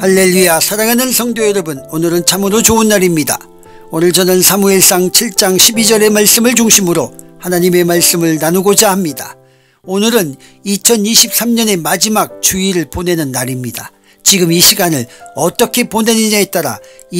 할렐루야. 사랑하는 성도 여러분, 오늘은 참으로 좋은 날입니다. 오늘 저는 사무엘상 7장 12절의 말씀을 중심으로 하나님의 말씀을 나누고자 합니다. 오늘은 2023년의 마지막 주일을 보내는 날입니다. 지금 이 시간을 어떻게 보내느냐에 따라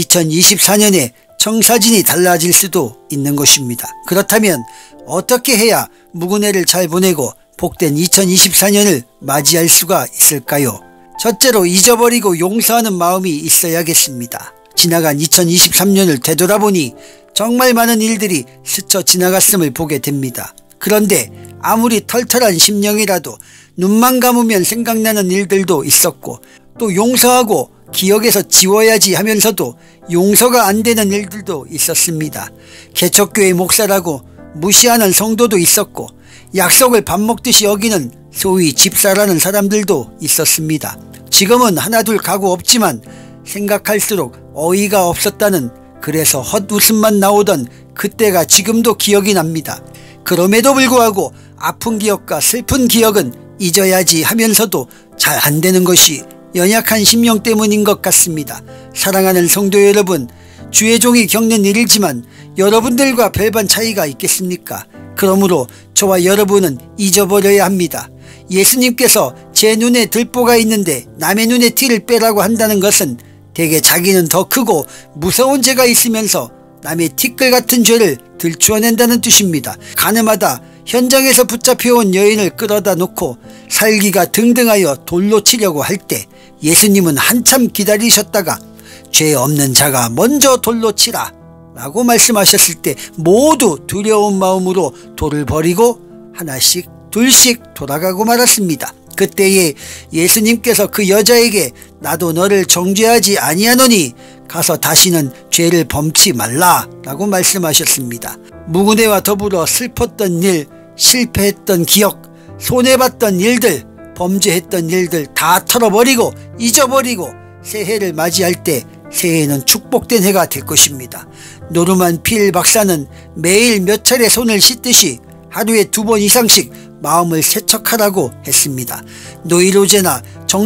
2024년의 청사진이 달라질 수도 있는 것입니다. 그렇다면 어떻게 해야 묵은 해를 잘 보내고 복된 2024년을 맞이할 수가 있을까요? 첫째로 잊어버리고 용서하는 마음이 있어야겠습니다. 지나간 2023년을 되돌아보니 정말 많은 일들이 스쳐 지나갔음을 보게 됩니다. 그런데 아무리 털털한 심령이라도 눈만 감으면 생각나는 일들도 있었고, 또 용서하고 기억에서 지워야지 하면서도 용서가 안 되는 일들도 있었습니다. 개척교회 목사라고 무시하는 성도도 있었고, 약속을 밥 먹듯이 여기는 소위 집사라는 사람들도 있었습니다. 지금은 하나둘 가고 없지만 생각할수록 어이가 없었다는, 그래서 헛웃음만 나오던 그때가 지금도 기억이 납니다. 그럼에도 불구하고 아픈 기억과 슬픈 기억은 잊어야지 하면서도 잘 안 되는 것이 연약한 심령 때문인 것 같습니다. 사랑하는 성도 여러분, 주의 종이 겪는 일이지만 여러분들과 별반 차이가 있겠습니까? 그러므로 저와 여러분은 잊어버려야 합니다. 예수님께서 제 눈에 들보가 있는데 남의 눈에 티를 빼라고 한다는 것은 대개 자기는 더 크고 무서운 죄가 있으면서 남의 티끌 같은 죄를 들추어낸다는 뜻입니다. 가늠하다 현장에서 붙잡혀온 여인을 끌어다 놓고 살기가 등등하여 돌로 치려고 할 때 예수님은 한참 기다리셨다가 죄 없는 자가 먼저 돌로 치라 라고 말씀하셨을 때 모두 두려운 마음으로 돌을 버리고 하나씩 둘씩 돌아가고 말았습니다. 그때에 예수님께서 그 여자에게 나도 너를 정죄하지 아니하노니 가서 다시는 죄를 범치 말라 라고 말씀하셨습니다. 묵은 해와 더불어 슬펐던 일, 실패했던 기억, 손해봤던 일들, 범죄했던 일들 다 털어버리고 잊어버리고 새해를 맞이할 때 새해는 축복된 해가 될 것입니다. 노르만 필 박사는 매일 몇 차례 손을 씻듯이 하루에 2번 이상씩 마음을 세척하라고 했습니다. 노이로제나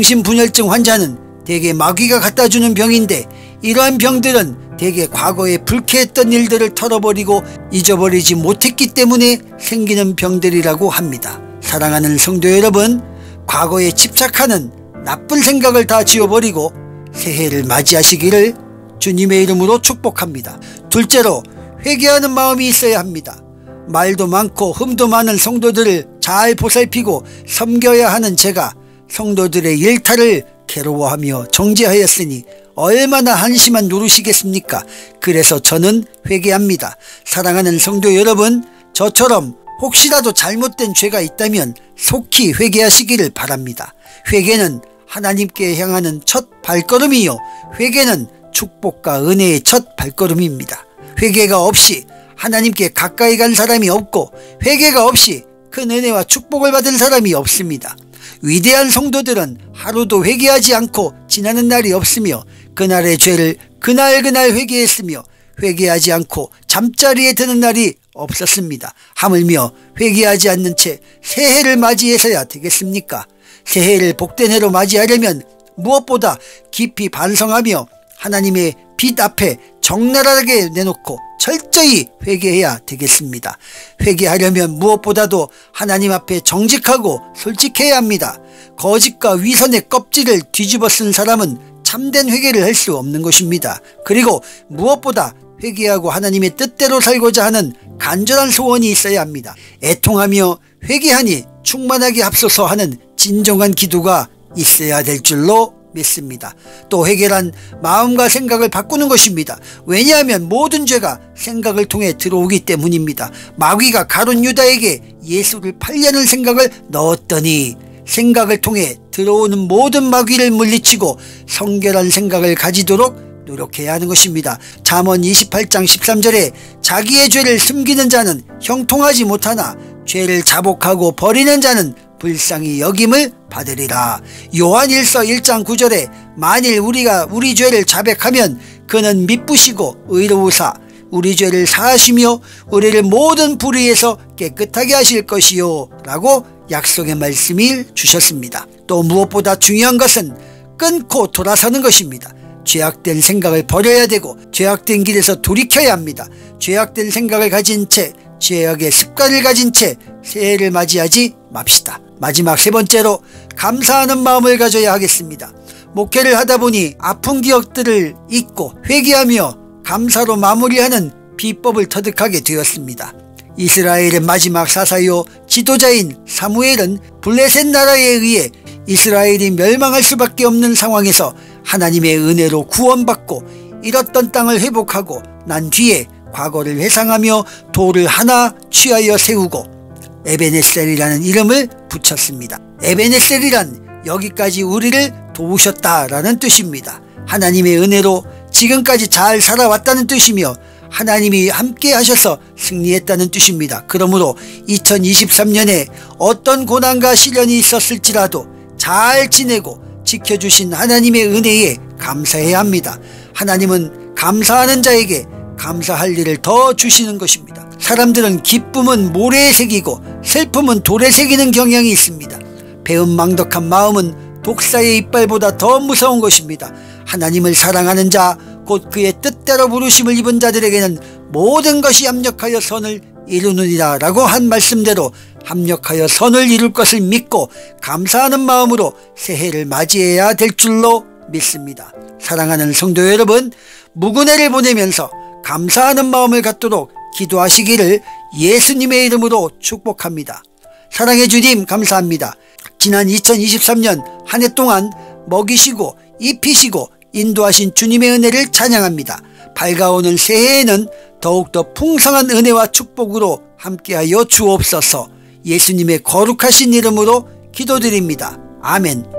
정신분열증 환자는 대개 마귀가 갖다주는 병인데, 이러한 병들은 대개 과거에 불쾌했던 일들을 털어버리고 잊어버리지 못했기 때문에 생기는 병들이라고 합니다. 사랑하는 성도 여러분, 과거에 집착하는 나쁜 생각을 다 지워버리고 새해를 맞이하시기를 주님의 이름으로 축복합니다. 둘째로 회개하는 마음이 있어야 합니다. 말도 많고 흠도 많은 성도들을 잘 보살피고 섬겨야 하는 제가 성도들의 일탈을 괴로워하며 정죄하였으니 얼마나 한심한 노릇이겠습니까? 그래서 저는 회개합니다. 사랑하는 성도 여러분, 저처럼 혹시라도 잘못된 죄가 있다면 속히 회개하시기를 바랍니다. 회개는 하나님께 향하는 첫 발걸음이요, 회개는 축복과 은혜의 첫 발걸음입니다. 회개가 없이 하나님께 가까이 간 사람이 없고, 회개가 없이 큰 은혜와 축복을 받은 사람이 없습니다. 위대한 성도들은 하루도 회개하지 않고 지나는 날이 없으며 그날의 죄를 그날 회개했으며 회개하지 않고 잠자리에 드는 날이 없었습니다. 하물며 회개하지 않는 채 새해를 맞이해서야 되겠습니까? 새해를 복된 해로 맞이하려면 무엇보다 깊이 반성하며 하나님의 빛 앞에 적나라하게 내놓고 철저히 회개해야 되겠습니다. 회개하려면 무엇보다도 하나님 앞에 정직하고 솔직해야 합니다. 거짓과 위선의 껍질을 뒤집어 쓴 사람은 참된 회개를 할 수 없는 것입니다. 그리고 무엇보다 회개하고 하나님의 뜻대로 살고자 하는 간절한 소원이 있어야 합니다. 애통하며 회개하니 충만하게 합소서 하는 진정한 기도가 있어야 될 줄로 믿습니다. 또 회개란 마음과 생각을 바꾸는 것입니다. 왜냐하면 모든 죄가 생각을 통해 들어오기 때문입니다. 마귀가 가룟 유다에게 예수를 팔려는 생각을 넣었더니 생각을 통해 들어오는 모든 마귀를 물리치고 성결한 생각을 가지도록 노력해야 하는 것입니다. 잠언 28장 13절에 자기의 죄를 숨기는 자는 형통하지 못하나 죄를 자복하고 버리는 자는 불쌍히 여김을 받으리라. 요한일서 1장 9절에 만일 우리가 우리 죄를 자백하면 그는 미쁘시고 의로우사 우리 죄를 사하시며 우리를 모든 불의에서 깨끗하게 하실 것이요 라고 약속의 말씀을 주셨습니다. 또 무엇보다 중요한 것은 끊고 돌아서는 것입니다. 죄악된 생각을 버려야 되고 죄악된 길에서 돌이켜야 합니다. 죄악된 생각을 가진 채, 죄악의 습관을 가진 채 새해를 맞이하지 맙시다. 마지막 세 번째로 감사하는 마음을 가져야 하겠습니다. 목회를 하다 보니 아픈 기억들을 잊고 회개하며 감사로 마무리하는 비법을 터득하게 되었습니다. 이스라엘의 마지막 사사요 지도자인 사무엘은 블레셋 나라에 의해 이스라엘이 멸망할 수밖에 없는 상황에서 하나님의 은혜로 구원받고 잃었던 땅을 회복하고 난 뒤에 과거를 회상하며 돌을 하나 취하여 세우고 에베네셀이라는 이름을 붙였습니다. 에베네셀이란 여기까지 우리를 도우셨다라는 뜻입니다. 하나님의 은혜로 지금까지 잘 살아왔다는 뜻이며 하나님이 함께 하셔서 승리했다는 뜻입니다. 그러므로 2023년에 어떤 고난과 시련이 있었을지라도 잘 지내고 지켜주신 하나님의 은혜에 감사해야 합니다. 하나님은 감사하는 자에게 감사할 일을 더 주시는 것입니다. 사람들은 기쁨은 모래에 새기고 슬픔은 돌에 새기는 경향이 있습니다. 배은망덕한 마음은 독사의 이빨보다 더 무서운 것입니다. 하나님을 사랑하는 자, 곧 그의 뜻대로 부르심을 입은 자들에게는 모든 것이 합력하여 선을 이루느니라 라고 한 말씀대로 합력하여 선을 이룰 것을 믿고 감사하는 마음으로 새해를 맞이해야 될 줄로 믿습니다. 사랑하는 성도 여러분, 무근해를 보내면서 감사하는 마음을 갖도록 기도하시기를 예수님의 이름으로 축복합니다. 사랑해 주님 감사합니다. 지난 2023년 한 해 동안 먹이시고 입히시고 인도하신 주님의 은혜를 찬양합니다. 밝아오는 새해에는 더욱더 풍성한 은혜와 축복으로 함께하여 주옵소서. 예수님의 거룩하신 이름으로 기도드립니다. 아멘.